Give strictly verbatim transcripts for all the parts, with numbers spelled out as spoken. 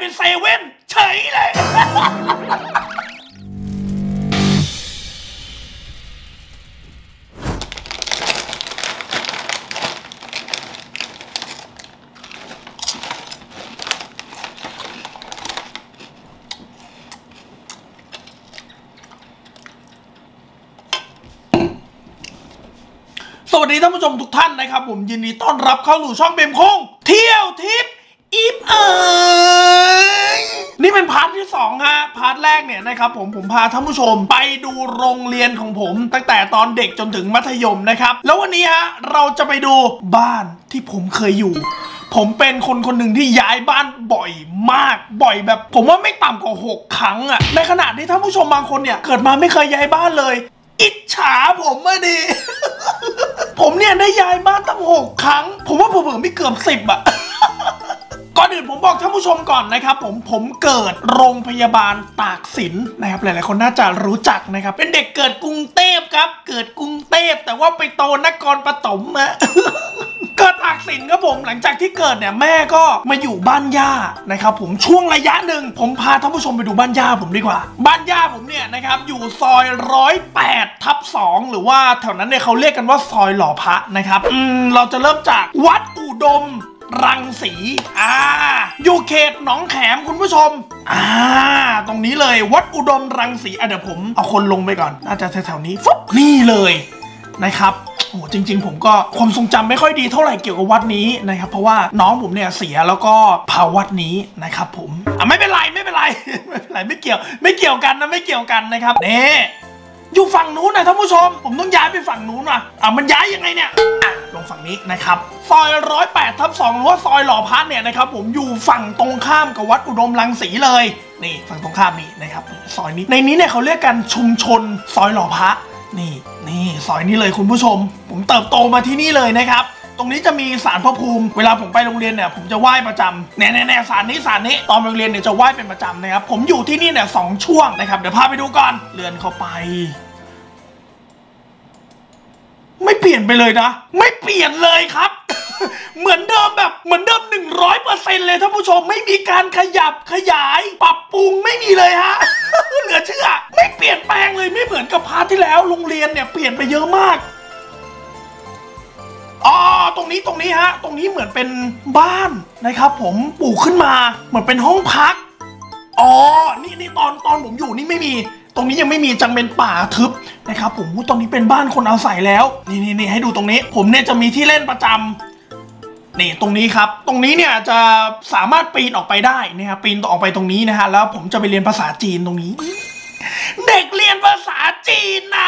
เป็นเซเว่นเฉยเลยสวัสดีท่านผู้ชมทุกท่านนะครับผมยินดีต้อนรับเข้าสู่ช่องเบมคงเที่ยวทิปอิฟเอ๋ยนี่เป็นพาร์ทที่สองฮะพาร์ทแรกเนี่ยนะครับผมผมพาท่านผู้ชมไปดูโรงเรียนของผมตั้งแต่ตอนเด็กจนถึงมัธยมนะครับแล้ววันนี้ฮะเราจะไปดูบ้านที่ผมเคยอยู่ผมเป็นคนคนหนึ่งที่ย้ายบ้านบ่อยมากบ่อยแบบผมว่าไม่ต่ำกว่าหกครั้งอะในขณะที่ท่านผู้ชมบางคนเนี่ยเกิดมาไม่เคยย้ายบ้านเลยอิจฉาผมมาดิ ผมเนี่ยได้ย้ายบ้านตั้งหกครั้งผมว่าเผื่อๆไม่เกือบสิบอะ ก่อนอื่นผมบอกท่านผู้ชมก่อนนะครับผมผมเกิดโรงพยาบาลตากสินนะครับหลายๆคนน่าจะรู้จักนะครับเป็นเด็กเกิดกรุงเทพครับเกิดกรุงเทพแต่ว่าไปโตนครปฐมอะ เกิดตากสินครับผมหลังจากที่เกิดเนี่ยแม่ก็มาอยู่บ้านย่านะครับผมช่วงระยะหนึ่งผมพาท่านผู้ชมไปดูบ้านย่าผมดีกว่าบ้านย่าผมเนี่ยนะครับอยู่ซอยร้อยแปดทับสองหรือว่าแถวนั้นเนี่ยเขาเรียกกันว่าซอยหล่อพระนะครับอืมเราจะเริ่มจากวัดอุดมรังสีอ่าอยู่เขตหนองแขมคุณผู้ชมอ่าตรงนี้เลยวัดอุดมรังสีอ่ะเดี๋ยวผมเอาคนลงไปก่อนน่าจะแถวๆนี้ฟุ๊บนี่เลยนะครับโอ้จริงๆผมก็ความทรงจำไม่ค่อยดีเท่าไหร่เกี่ยวกับวัดนี้นะครับเพราะว่าน้องผมเนี่ยเสียแล้วก็เผาวัดนี้นะครับผมอ่ะไม่เป็นไรไม่เป็นไรไม่เป็นไรไม่เกี่ยวไม่เกี่ยวกันนะไม่เกี่ยวกันนะครับนี่อยู่ฝั่งนู้นนะท่านผู้ชมผมต้องย้ายไปฝั่งนู้นว่ะอ่ะมันย้ายยังไงเนี่ยอ่ะลงฝั่งนี้นะครับซอยร้อยแปดทับสองหรือว่าซอยหล่อพระเนี่ยนะครับผมอยู่ฝั่งตรงข้ามกับวัดอุดมรังสีเลยนี่ฝั่งตรงข้ามนี่นะครับซอยนี้ในนี้เนี่ยเขาเรียกกันชุมชนซอยหล่อพระนี่นี่ซอยนี้เลยคุณผู้ชมผมเติบโตมาที่นี่เลยนะครับตรงนี้จะมีศาลพระภูมิเวลาผมไปโรงเรียนเนี่ยผมจะไหว้ประจำแน่แน่ศาลนี้ศาลนี้ตอนโรงเรียนเนี่ยจะไหว้เป็นประจำนะครับผมอยู่ที่นี่เนี่ยสองช่วงนะครับเดี๋ยวพาไปดูก่อนเลื่อนเข้าไปไม่เปลี่ยนไปเลยนะไม่เปลี่ยนเลยครับ เหมือนเดิมแบบเหมือนเดิมหนึ่งร้อยเปอร์เซ็นต์เลยท่านผู้ชมไม่มีการขยับขยายปรับปรุงไม่มีเลยฮะ เหลือเชื่อไม่เปลี่ยนแปลงเลยไม่เหมือนกับพาร์ทที่แล้วโรงเรียนเนี่ยเปลี่ยนไปเยอะมากอ๋อตรงนี้ตรงนี้ฮะตรงนี้เหมือนเป็นบ้านนะครับผมปลูกขึ้นมาเหมือนเป็นห้องพักอ๋อนี่นี่ตอนตอนผมอยู่นี่ไม่มีตรงนี้ยังไม่มีจังเป็นป่าทึบนะครับผมตรงนี้เป็นบ้านคนอาศัยแล้วนี่นี่นี่ให้ดูตรงนี้ผมเนี่ยจะมีที่เล่นประจำนี่ตรงนี้ครับตรงนี้เนี่ยจะสามารถปีนออกไปได้นะครับปีนออกไปตรงนี้นะฮะแล้วผมจะไปเรียนภาษาจีนตรงนี้เด็กเรียนภาษาจีนนะ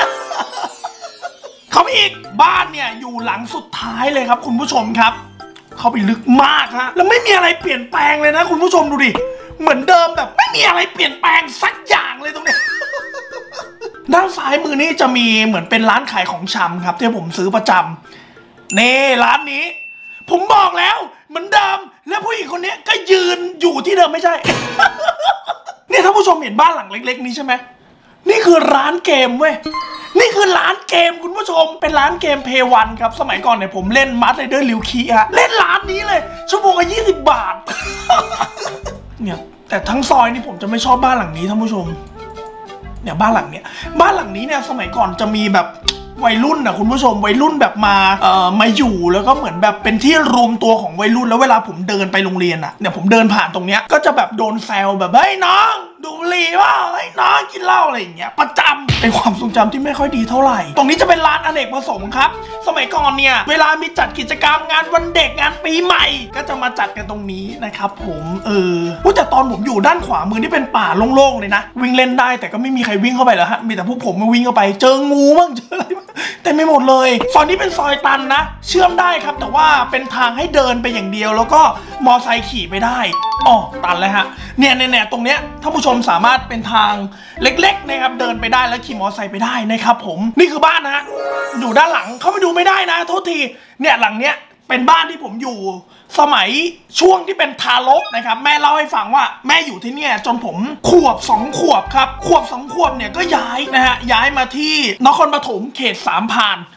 เขาอีกบ้านเนี่ยอยู่หลังสุดท้ายเลยครับคุณผู้ชมครับเขาไปลึกมากฮะแล้วไม่มีอะไรเปลี่ยนแปลงเลยนะคุณผู้ชมดูดิเหมือนเดิมแบบไม่มีอะไรเปลี่ยนแปลงสักอย่างเลยตรงนี้ ด้านซ้ายมือนี่จะมีเหมือนเป็นร้านขายของชำครับที่ผมซื้อประจำนี่ร้านนี้ผมบอกแล้วเหมือนเดิมและผู้หญิงคนนี้ก็ยืนอยู่ที่เดิมไม่ใช่ เนี่ยท่านผู้ชมเห็นบ้านหลังเล็กๆนี้ใช่ไหมนี่คือร้านเกมเว้ยนี่คือร้านเกมคุณผู้ชมเป็นร้านเกมเพย์วันครับสมัยก่อนเนี่ยผมเล่นมาร์ทไรเดอร์ลิวคีฮะเล่นร้านนี้เลยชั่วโมงละยี่สิบบาท เนี่ยแต่ทั้งซอยนี่ผมจะไม่ชอบบ้านหลังนี้ท่านผู้ชมเนี่ยบ้านหลังเนี้ยบ้านหลังนี้เนี่ยสมัยก่อนจะมีแบบวัยรุ่นนะคุณผู้ชมวัยรุ่นแบบมาเอ่อมาอยู่แล้วก็เหมือนแบบเป็นที่รวมตัวของวัยรุ่นแล้วเวลาผมเดินไปโรงเรียนอ่ะเนี่ยผมเดินผ่านตรงเนี้ยก็จะแบบโดนแซวแบบเฮ้ยน้องดูบุหรี่ว่าเฮ้ยน้องกินเหล้าอะไรอย่างเงี้ยประจำเป็นความทรงจำที่ไม่ค่อยดีเท่าไหร่ตรงนี้จะเป็นร้านอเนกประสงค์ครับสมัยก่อนเนี่ยเวลามีจัดกิจกรรมงานวันเด็กงานปีใหม่ก็จะมาจัดกันตรงนี้นะครับผมเออแต่ตอนผมอยู่ด้านขวามือนี่เป็นป่าโล่งๆเลยนะวิ่งเล่นได้แต่ก็ไม่มีใครวิ่งเข้าไปแล้วฮะมีแต่พวกผมมาวิ่งเข้าไปเจองูบ้างเจออะไรบ้างแต่ไม่หมดเลยซอยนี้เป็นซอยตันนะเชื่อมได้ครับแต่ว่าเป็นทางให้เดินไปอย่างเดียวแล้วก็มอไซค์ขี่ไปได้อ๋อตันเลยฮะเนี่ยเนี่ยตรงเนี้ยท่านผู้ชมสามารถเป็นทางเล็กๆนะครับเดินไปได้แล้วขี่มอไซค์ไปได้นะครับผมนี่คือบ้านนะฮะอยู่ด้านหลังเข้าไปดูไม่ได้นะโทษทีเนี่ยหลังเนี้ยเป็นบ้านที่ผมอยู่สมัยช่วงที่เป็นทารกนะครับแม่เล่าให้ฟังว่าแม่อยู่ที่เนี่ยจนผมขวบสองขวบครับขวบสองขวบเนี่ยก็ย้ายนะฮะย้ายมาที่นครปฐมเขตสามพราน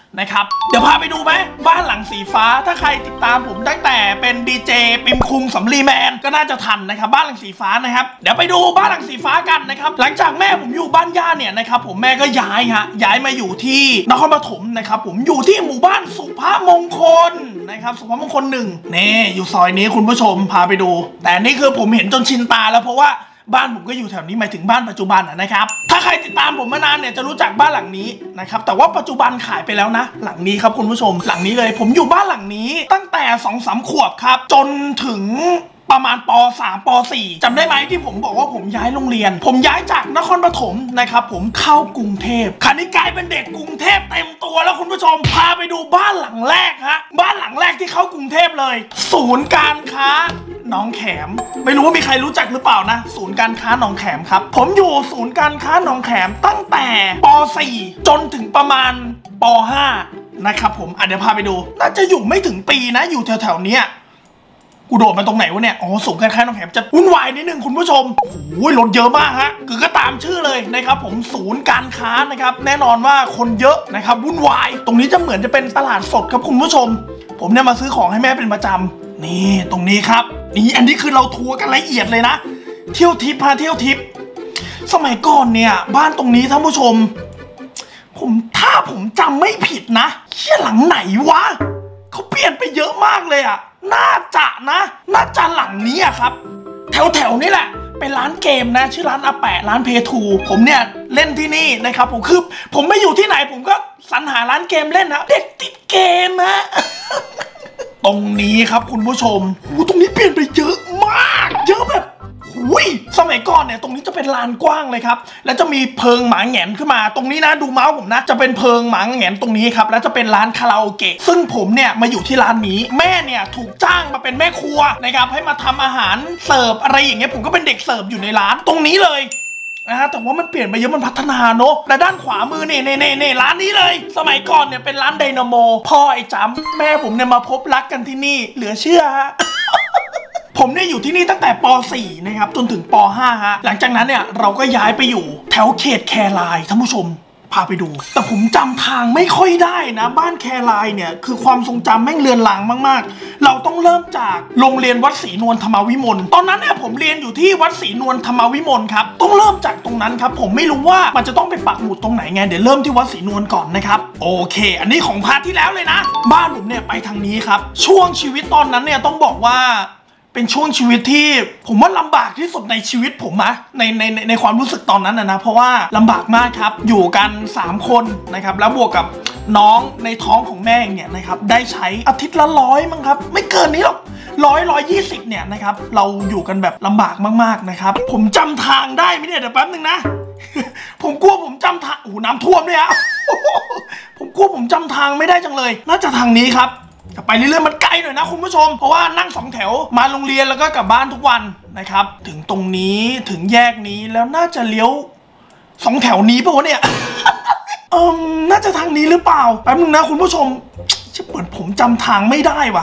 นะครับเดี๋ยวพาไปดูไหมบ้านหลังสีฟ้าถ้าใครติดตามผมตั้งแต่เป็นดีเจปิมคุงสำลีแมนก็น่าจะทันนะครับบ้านหลังสีฟ้านะครับเดี๋ยวไปดูบ้านหลังสีฟ้ากันนะครับหลังจากแม่ผมอยู่บ้านย่าเนี่ยนะครับผมแม่ก็ย้ายฮะย้ายมาอยู่ที่นครปฐมนะครับผมอยู่ที่หมู่บ้านสุภมงคลนะครับสุภมงคลหนึ่งนี่อยู่ซอยนี้คุณผู้ชมพาไปดูแต่นี่คือผมเห็นจนชินตาแล้วเพราะว่าบ้านผมก็อยู่แถวนี้หมายถึงบ้านปัจจุบันนะครับถ้าใครติดตามผมมานานเนี่ยจะรู้จักบ้านหลังนี้นะครับแต่ว่าปัจจุบันขายไปแล้วนะหลังนี้ครับคุณผู้ชมหลังนี้เลยผมอยู่บ้านหลังนี้ตั้งแต่สองสามขวบครับจนถึงประมาณป สาม ป สี่จำได้ไหมที่ผมบอกว่าผมย้ายโรงเรียนผมย้ายจากนครปฐมนะครับผมเข้ากรุงเทพคราวนี้กลายเป็นเด็กกรุงเทพเต็มตัวแล้วคุณผู้ชมพาไปดูบ้านหลังแรกฮะบ้านหลังแรกที่เข้ากรุงเทพเลยศูนย์การค้าหนองแขมไม่รู้ว่ามีใครรู้จักหรือเปล่านะศูนย์การค้าหนองแขมครับผมอยู่ศูนย์การค้าหนองแขมตั้งแต่ป สี่ จนถึงประมาณป ห้านะครับผมอ่ะเดี๋ยวพาไปดูน่าจะอยู่ไม่ถึงปีนะอยู่แถวๆเนี้ยกูโดดมาตรงไหนวะเนี่ยอ๋อศูนย์การค้าหนองแขมจะวุ่นวายนิดนึงคุณผู้ชมโอ้ยรถเยอะมากฮะคือก็ตามชื่อเลยนะครับผมศูนย์การค้านะครับแน่นอนว่าคนเยอะนะครับวุ่นวายตรงนี้จะเหมือนจะเป็นตลาดสดครับคุณผู้ชมผมเนี่ยมาซื้อของให้แม่เป็นประจำนี่ตรงนี้ครับนี่อันนี้คือเราทัวร์กันละเอียดเลยนะเที่ยวทิปพาเที่ยวทิปสมัยก่อนเนี่ยบ้านตรงนี้ท่านผู้ชมผมถ้าผมจำไม่ผิดนะเชี่ยหลังไหนวะเขาเปลี่ยนไปเยอะมากเลยอะน่าจะนะน่าจะหลังนี้อะครับแถวแถวนี้แหละเป็นร้านเกมนะชื่อร้านอาแปะร้านเพย์ทูผมเนี่ยเล่นที่นี่นะครับผมคือผมไม่อยู่ที่ไหนผมก็สรรหาร้านเกมเล่นนะเด็กติดเกมฮะ ตรงนี้ครับคุณผู้ชมโอ้ตรงนี้เปลี่ยนไปเยอะมากเยอะแบบอุ้ยสมัยก่อนเนี่ยตรงนี้จะเป็นลานกว้างเลยครับแล้วจะมีเพิงหมาแหงนขึ้นมาตรงนี้นะดูเมาส์ผมนะจะเป็นเพิงหมาแหงนตรงนี้ครับแล้วจะเป็นร้านคาราโอเกะซึ่งผมเนี่ยมาอยู่ที่ร้านนี้แม่เนี่ยถูกจ้างมาเป็นแม่ครัวนะครับให้มาทำอาหารเสิร์ฟอะไรอย่างเงี้ยผมก็เป็นเด็กเสิร์ฟอยู่ในร้านตรงนี้เลยนะฮะแต่ว่ามันเปลี่ยนไปเยอะมันพัฒนาเนอะและด้านขวามือเนี่ยเนี่ยเนี่ยร้านนี้เลยสมัยก่อนเนี่ยเป็นร้านไดนาโมพ่อไอ้จ้ำแม่ผมเนี่ยมาพบรักกันที่นี่เหลือเชื่อฮะ ผมเนี่ยอยู่ที่นี่ตั้งแต่ป สี่ นะครับจนถึงป ห้า ฮะหลังจากนั้นเนี่ยเราก็ย้ายไปอยู่แถวเขตแครายท่านผู้ชมพาไปดูแต่ผมจำทางไม่ค่อยได้นะบ้านแครายเนี่ยคือความทรงจำแม่งเลือนลางมากๆเราต้องเริ่มจากโรงเรียนวัดศรีนวลธรรมวิมลตอนนั้นเนี่ยผมเรียนอยู่ที่วัดศรีนวลธรรมวิมลครับต้องเริ่มจากตรงนั้นครับผมไม่รู้ว่ามันจะต้องไปปักหมุดตรงไหนไงเดี๋ยวเริ่มที่วัดศรีนวลก่อนนะครับโอเคอันนี้ของพาร์ทที่แล้วเลยนะบ้านผมเนี่ยไปทางนี้ครับช่วงชีวิตตอนนั้นเนี่ยต้องบอกว่าเป็นช่วงชีวิตที่ผมว่าลำบากที่สุดในชีวิตผมนะในในในความรู้สึกตอนนั้นนะนะเพราะว่าลำบากมากครับอยู่กันสามคนนะครับแล้วบวกกับน้องในท้องของแม่เนี่ยนะครับได้ใช้อาทิตย์ละร้อยมั้งครับไม่เกินนี้หรอกร้อยร้อยยี่สิบเนี่ยนะครับเราอยู่กันแบบลำบากมากๆนะครับผมจำทางได้ไหมเนี่ยเดี๋ยวแป๊บนึงนะ ผมกลัวผมจำทางโอ้น้ำท่วมเนี่ย ผมกลัวผมจำทางไม่ได้จังเลยน่าจะทางนี้ครับไปเรื่อยๆมันไกลหน่อยนะคุณผู้ชมเพราะว่านั่งสองแถวมาโรงเรียนแล้วก็กลับบ้านทุกวันนะครับถึงตรงนี้ถึงแยกนี้แล้วน่าจะเลี้ยวสองแถวนี้ป่ะวะเนี่ย เออน่าจะทางนี้หรือเปล่าแป๊บนึงนะคุณผู้ชมจะเปิดผมจำทางไม่ได้ว่ะ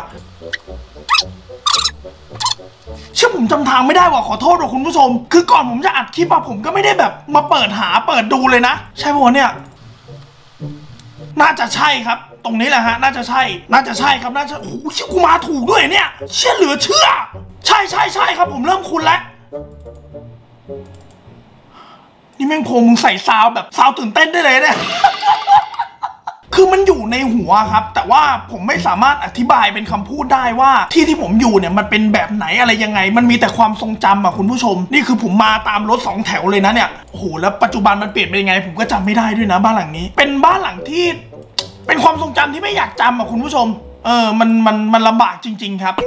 เชื่อผมจำทางไม่ได้ว่ะขอโทษว่ะคุณผู้ชมคือก่อนผมจะอัดคลิปอะผมก็ไม่ได้แบบมาเปิดหาเปิดดูเลยนะใช่ป่ะวะเนี่ยน่าจะใช่ครับตรงนี้แหละฮะน่าจะใช่น่าจะใช่ครับน่าจะโอ้โหเชื่อกูมาถูกด้วยเนี่ยเชื่อเหลือเชื่อใช่ใช่ใช่ครับผมเริ่มคุ้นแล้วนี่แม่งโพมึงใส่ซาวแบบซาวตื่นเต้นได้เลยเนี่ย คือมันอยู่ในหัวครับแต่ว่าผมไม่สามารถอธิบายเป็นคำพูดได้ว่าที่ที่ผมอยู่เนี่ยมันเป็นแบบไหนอะไรยังไงมันมีแต่ความทรงจำอะคุณผู้ชมนี่คือผมมาตามรถสองแถวเลยนะเนี่ยโอ้โหแล้วปัจจุบันมันเปลี่ยนไปยังไงผมก็จำไม่ได้ด้วยนะบ้านหลังนี้เป็นบ้านหลังที่เป็นความทรงจำที่ไม่อยากจำอะคุณผู้ชมเออมันมันมันลำบากจริงๆครับ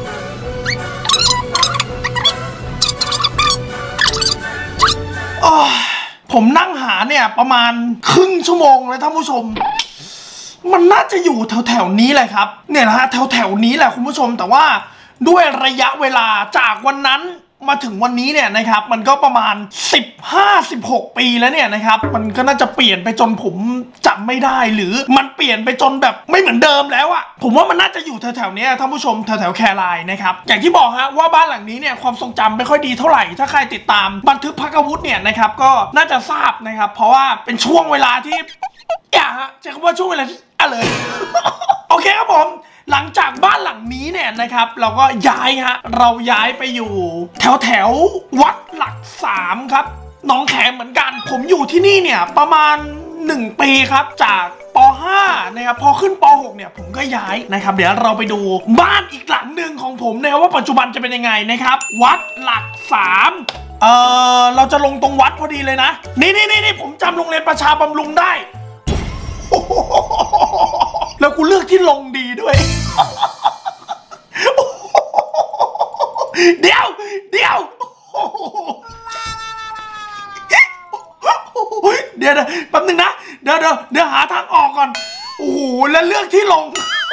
ผมนั่งหาเนี่ยประมาณครึ่งชั่วโมงเลยท่านผู้ชมมันน่าจะอยู่แถวแถวนี้แหละครับเนี่ยนะฮะแถวแถวนี้แหละคุณผู้ชมแต่ว่าด้วยระยะเวลาจากวันนั้นมาถึงวันนี้เนี่ยนะครับมันก็ประมาณสิบห้า สิบหกปีแล้วเนี่ยนะครับมันก็น่าจะเปลี่ยนไปจนผมจำไม่ได้หรือมันเปลี่ยนไปจนแบบไม่เหมือนเดิมแล้วอะผมว่ามันน่าจะอยู่แถวแถวนี้ท่านผู้ชมแถวแถวแครายนะครับอย่างที่บอกฮะว่าบ้านหลังนี้เนี่ยความทรงจำไม่ค่อยดีเท่าไหร่ถ้าใครติดตามบันทึกพักอาวุธเนี่ยนะครับก็น่าจะทราบนะครับเพราะว่าเป็นช่วงเวลาที่อย่าฮะใช้คำว่าช่วงเวลาที่อะไรโอเคครับผมหลังจากบ้านหลังนี้เนี่ยนะครับเราก็ย้ายฮะเราย้ายไปอยู่แถวแถววัดหลักสามครับหนองแขมเหมือนกันผมอยู่ที่นี่เนี่ยประมาณหนึ่งปีครับจากป ห้า นะครับพอขึ้นป หกเนี่ยผมก็ย้ายนะครับเดี๋ยวเราไปดูบ้านอีกหลังหนึ่งของผมนะครับว่าปัจจุบันจะเป็นยังไงนะครับวัดหลักสามเออเราจะลงตรงวัดพอดีเลยนะนี่นี่นี่ผมจำโรงเรียนประชาบำรุงได้แล้วกูเลือกที่ลงดีด้วยเดี๋ยวเดี๋ยวเดี๋ยวแป๊บนึงนะเดี๋ยวเดี๋ยวเดี๋ยวหาทางออกก่อนโอ้โหแล้วเลือกที่ลง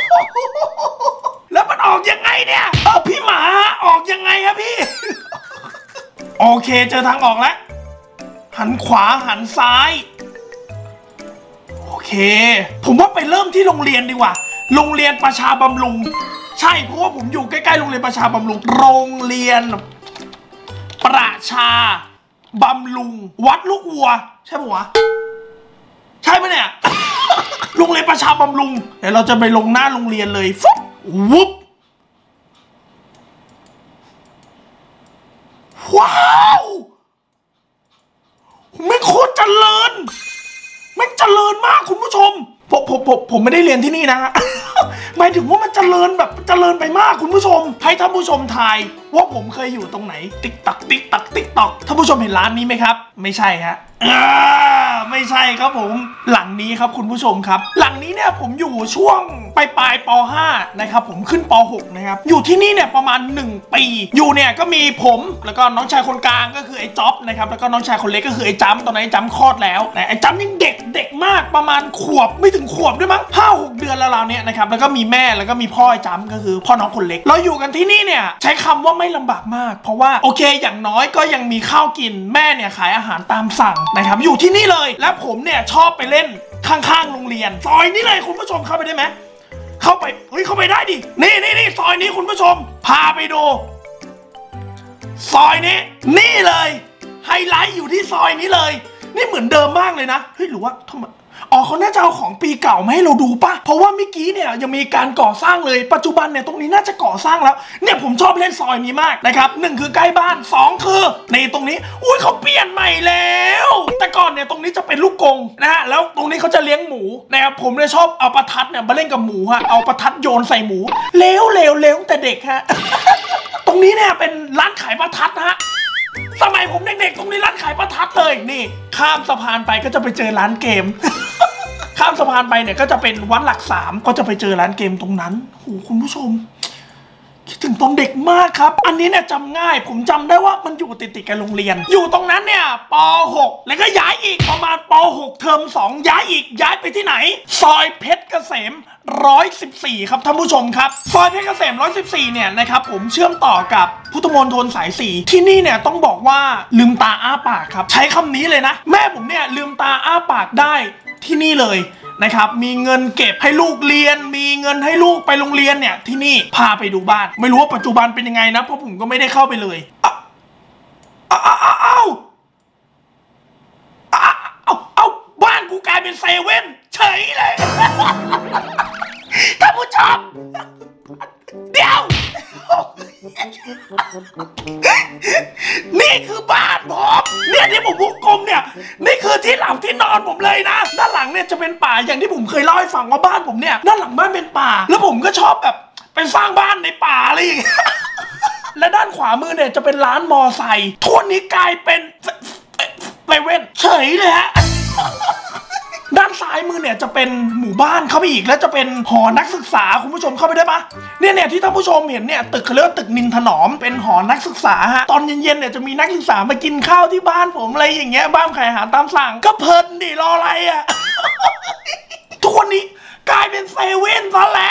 แล้วมันออกยังไงเนี่ยเออพี่หมาออกยังไงครับพี่โอเคเจอทางออกแล้วหันขวาหันซ้ายโอเคผมว่าไปเริ่มที่โรงเรียนดีกว่าโรงเรียนประชาบำรุงใช่เพราะว่าผมอยู่ใกล้ๆโรงเรียนประชาบำรุงโรงเรียนประชาบำรุงวัดลูกวัวใช่ปะวะใช่ไหมเนี่ยโรงเรียนประชาบำรุงเดี๋ยวเราจะไปลงหน้าโรงเรียนเลยฟุ๊บวุ๊บว้าวไม่โคตรเจริญไม่เจริญมากคุณผู้ชมผมผมผมผมไม่ได้เรียนที่นี่นะฮะหมายถึงว่ามันเจริญแบบเจริญไปมากคุณผู้ชมให้ท่านผู้ชมทายว่าผมเคยอยู่ตรงไหนติ๊กตักติ๊กตักติ๊กตักท่านผู้ชมเห็นร้านนี้ไหมครับไม่ใช่ฮะไม่ใช่ครับผมหลังนี้ครับคุณผู้ชมครับหลังนี้เนี่ยผมอยู่ช่วงปลายปลายป ห้านะครับผมขึ้นป หกนะครับอยู่ที่นี่เนี่ยประมาณหนึ่งปีอยู่เนี่ยก็มีผมแล้วก็น้องชายคนกลางก็คือไอ้จ๊อบนะครับแล้วก็น้องชายคนเล็กก็คือไอ้จ้ำตอนนั้นไอ้จ้ำคลอดแล้วไอ้จ้ำยังเด็กเด็กมากประมาณขวบไม่ถึงขวบด้วยมั้งห้าหกเดือนแล้วเราเนี่ยนะครับแล้วก็มีแม่แล้วก็มีพ่อไอ้จ้ำก็คือพ่อน้องคนเล็กเราอยู่กันที่นี่เนี่ยใช้คำว่าไม่ลำบากมากเพราะว่าโอเคอย่างน้อยก็ยังมีข้าวกินแม่เนี่ยขายอาหารตามสั่งนะครับอยู่ที่นี่เลยและผมเนี่ยชอบไปเล่นข้างๆโรงเรียนซอยนี้เลยคุณผู้ชมเข้าไปได้ไหมเข้าไปเฮ้ยเข้าไปได้ดินี่นี่นี่ซอยนี้คุณผู้ชมพาไปดูซอยนี้นี่เลยไฮไลท์อยู่ที่ซอยนี้เลยนี่เหมือนเดิมมากเลยนะเฮ้ยหรือว่าทำไมอ๋อเขาน่าจะเอาของปีเก่ามาให้เราดูป่ะเพราะว่าเมื่อกี้เนี่ยยังมีการก่อสร้างเลยปัจจุบันเนี่ยตรงนี้น่าจะก่อสร้างแล้วเนี่ยผมชอบเล่นซอยนี้มากนะครับหนึ่งคือใกล้บ้านสองคือในตรงนี้อุ้ยเขาเปลี่ยนใหม่แล้วแต่ก่อนเนี่ยตรงนี้จะเป็นลูกกรงนะฮะแล้วตรงนี้เขาจะเลี้ยงหมูนะครับผมเลยชอบเอาประทัดเนี่ยมาเล่นกับหมูฮะเอาประทัดโยนใส่หมูเลวเลวเลวแต่เด็กฮะ ตรงนี้เนี่ยเป็นร้านขายประทัดฮะสมัยผมเด็กๆตรงนี้ร้านขายประทัดเลยนี่ข้ามสะพานไปก็จะไปเจอร้านเกม ข้ามสะพานไปเนี่ยก็จะเป็นวัดหลักสามก็จะไปเจอร้านเกมตรงนั้นโอ้คุณผู้ชมคิดถึงตอนเด็กมากครับอันนี้เนี่ยจำง่ายผมจำได้ว่ามันอยู่ติดติดกับโรงเรียนอยู่ตรงนั้นเนี่ยป หกแล้วก็ย้ายอีกประมาณป หกเทอมสองย้ายอีกย้ายไปที่ไหนซอยเพชรเกษมหนึ่งร้อยสิบสี่ครับท่านผู้ชมครับซอยเพชรเกษมหนึ่งร้อยสิบสี่เนี่ยนะครับผมเชื่อมต่อกับพุทธมณฑลสายสี่ที่นี่เนี่ยต้องบอกว่าลืมตาอ้าปากครับใช้คำนี้เลยนะแม่ผมเนี่ยลืมตาอ้าปากได้ที่นี่เลยนะครับมีเงินเก็บให้ลูกเรียนมีเงินให้ลูกไปโรงเรียนเนี่ยที่นี่พาไปดูบ้านไม่รู้ว่าปัจจุบันเป็นยังไงนะเพราะผมก็ไม่ได้เข้าไปเลยอ้าวอ้าวอ้าวอ้าวอ้าวบ้านกูกลายเป็นเซเว่นเฉยเลยท่านผู้ชมเดี๋ยวนี่คือบ้านผมเนี่ยที่ผมวงกลมเนี่ยนี่คือที่หลังที่นอนผมเลยนะด้านหลังเนี่ยจะเป็นป่าอย่างที่ผมเคยเล่าให้ฟังว่าบ้านผมเนี่ยด้านหลังบ้านเป็นป่าแล้วผมก็ชอบแบบไปสร้างบ้านในป่าอะไรอย่างเงี้ยและด้านขวามือเนี่ยจะเป็นร้านมอไซค์ทุกนี้กลายเป็นเซเว่นเฉยเลยฮะด้านซ้ายมือเนี่ยจะเป็นหมู่บ้านเข้าไปอีกแล้วจะเป็นหอนักศึกษาคุณผู้ชมเข้าไปได้ปะเนี่ยเนี่ยที่ท่านผู้ชมเห็นเนี่ยตึกเขาเรียกว่าตึกนินถนอมเป็นหอนักศึกษาฮะตอนเย็นๆเนี่ยจะมีนักศึกษามากินข้าวที่บ้านผมอะไรอย่างเงี้ยบ้านขายอาหารตามสั่งก็เพลินดิรออะไรอ่ะ ทุกวันนี้กลายเป็นเซเว่นซะแล้ว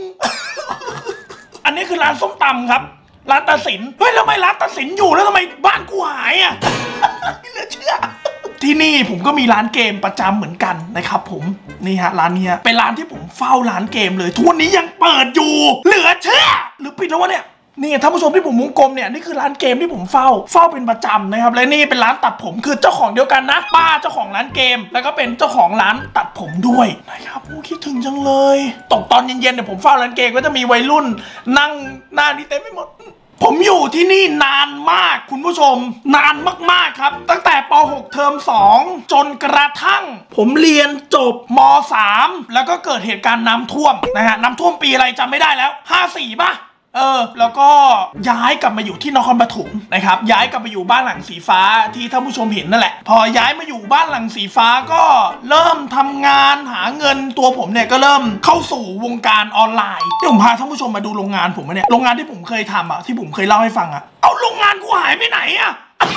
อันนี้คือร้านส้มตำครับร้านตาสินเฮ้ยแล้วทำไมร้านตาสินอยู่แล้วทำไมบ้านกูหายอ่ะ ไม่เหลือเชื่อที่นี่ผมก็มีร้านเกมประจำเหมือนกันนะครับผมนี่ฮะร้านนี้เป็นร้านที่ผมเฝ้าร้านเกมเลยทุกวันนี้ยังเปิดอยู่เหลือเชื่อหรือปิดแล้ววะเนี่ยนี่ท่านผู้ชมที่ผมวงกลมเนี่ยนี่คือร้านเกมที่ผมเฝ้าเฝ้าเป็นประจำนะครับและนี่เป็นร้านตัดผมคือเจ้าของเดียวกันนะป้าเจ้าของร้านเกมแล้วก็เป็นเจ้าของร้านตัดผมด้วยนะครับโอ้คิดถึงจังเลยตกตอนเย็นๆเนี่ยผมเฝ้าร้านเกมก็จะมีวัยรุ่นนั่งหน้านี่เต็มไปหมดผมอยู่ที่นี่นานมากคุณผู้ชมนานมากๆครับตั้งแต่ป หก เทอมสองจนกระทั่งผมเรียนจบม สาม แล้วก็เกิดเหตุการณ์น้ำท่วมนะฮะน้ำท่วมปีอะไรจำไม่ได้แล้วห้าสี่ป่ะเออแล้วก็ย้ายกลับมาอยู่ที่นครปฐมนะครับย้ายกลับมาอยู่บ้านหลังสีฟ้าที่ท่านผู้ชมเห็นนั่นแหละพอย้ายมาอยู่บ้านหลังสีฟ้าก็เริ่มทำงานหาเงินตัวผมเนี่ยก็เริ่มเข้าสู่วงการออนไลน์ที่ผมพาท่านผู้ชมมาดูโรงงานผมเนี่ยโรงงานที่ผมเคยทำอ่ะที่ผมเคยเล่าให้ฟังอ่ะเอาโรงงานกูหายไปไหนอ่ะ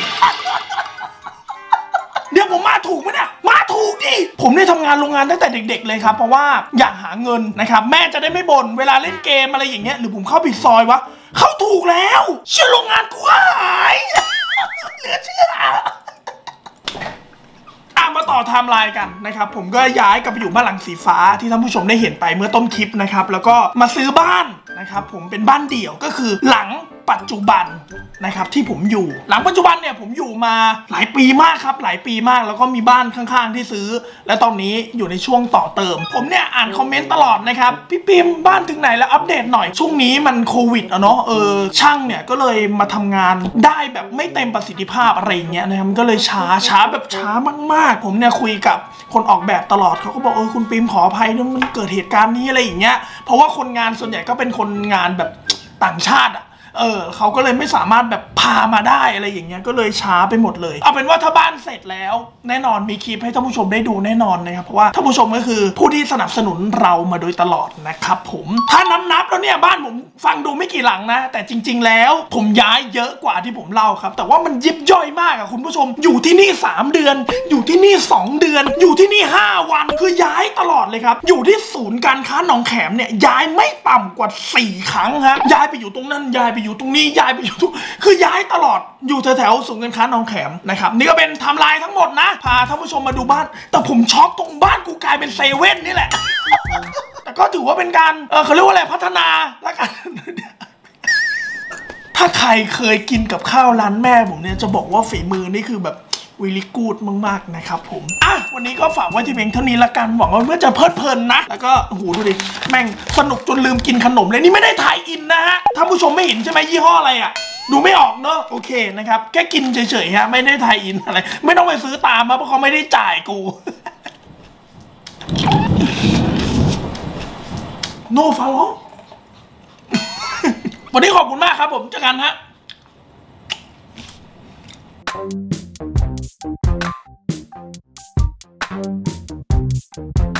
เดี๋ยวผมมาถูกไหมเนี่ยมาถูกดิผมได้ทำงานโรงงานตั้งแต่เด็กๆเลยครับเพราะว่าอยากหาเงินนะครับแม่จะได้ไม่บ่นเวลาเล่นเกมอะไรอย่างเงี้ยหรือผมเข้าผิดซอยวะเข้าถูกแล้วเชื่อโรงงานกูหายเหลือเชื่ออ่ะมาต่อไทม์ไลน์กันนะครับผมก็ย้ายกลับไปอยู่บ้านหลังสีฟ้าที่ท่านผู้ชมได้เห็นไปเมื่อต้นคลิปนะครับแล้วก็มาซื้อบ้านนะครับผมเป็นบ้านเดี่ยวก็คือหลังปัจจุบันนะครับที่ผมอยู่หลังปัจจุบันเนี่ยผมอยู่มาหลายปีมากครับหลายปีมากแล้วก็มีบ้านข้างๆที่ซื้อและตอนนี้อยู่ในช่วงต่อเติมผมเนี่ยอ่านคอมเมนต์ตลอดนะครับพี่ปิมบ้านถึงไหนแล้วอัปเดตหน่อยช่วงนี้มันโควิดอะเนาะเออช่างเนี่ยก็เลยมาทำงานได้แบบไม่เต็มประสิทธิภาพอะไรอย่างเงี้ยนะครับมันก็เลยช้าช้าแบบช้ามากๆผมเนี่ยคุยกับคนออกแบบตลอดเขาก็บอกเออคุณปิมขออภัยนะมันเกิดเหตุการณ์นี้อะไรอย่างเงี้ยเพราะว่าคนงานส่วนใหญ่ก็เป็นคนงานแบบต่างชาติอะเออเขาก็เลยไม่สามารถแบบพามาได้อะไรอย่างเงี้ยก็เลยช้าไปหมดเลยเอาเป็นว่าถ้าบ้านเสร็จแล้วแน่นอนมีคลิปให้ท่านผู้ชมได้ดูแน่นอนนะครับเพราะว่าท่านผู้ชมก็คือผู้ที่สนับสนุนเรามาโดยตลอดนะครับผมถ้านับนับแล้วเนี่ยบ้านผมฟังดูไม่กี่หลังนะแต่จริงๆแล้วผมย้ายเยอะกว่าที่ผมเล่าครับแต่ว่ามันยิบย่อยมากอะคุณผู้ชมอยู่ที่นี่สามเดือนอยู่ที่นี่สองเดือนอยู่ที่นี่ห้าวันคือย้ายตลอดเลยครับอยู่ที่ศูนย์การค้าหนองแขมเนี่ยย้ายไม่ต่ำกว่าสี่ครั้งฮะย้ายไปอยู่ตรงนั้นย้ายไปอยู่ตรงนี้ย้ายไปอยู่ทุกคือย้ายตลอดอยู่แถวๆศูนย์การค้าหนองแขมนะครับนี่ก็เป็นไทม์ไลน์ทั้งหมดนะพาท่านผู้ชมมาดูบ้านแต่ผมช็อกตรงบ้านกูกลายเป็นเซเว่นนี่แหละ แต่ก็ถือว่าเป็นการเออเขาเรียกว่าอะไรพัฒนาแล้วกัน ถ้าใครเคยกินกับข้าวร้านแม่ผมเนี่ยจะบอกว่าฝีมือนี่คือแบบวิลิกูดมากๆนะครับผมอ่ะวันนี้ก็ฝากไว้ที่เพียงเท่านี้ละกันหวังว่าเพื่อจะเพลิดเพลินนะแล้วก็โอ้โหดูดิแม่งสนุกจนลืมกินขนมเลยนี่ไม่ได้ถ่ายอินนะฮะท่านผู้ชมไม่เห็นใช่ไหมยี่ห้ออะไรอ่ะดูไม่ออกเนอะโอเคนะครับแค่กินเฉยๆฮะไม่ได้ถ่ายอินอะไรไม่ต้องไปซื้อตามมาเพราะเขาไม่ได้จ่ายกู โนฟาร้อง วันนี้ขอบคุณมากครับผมเจอกันฮะThank you.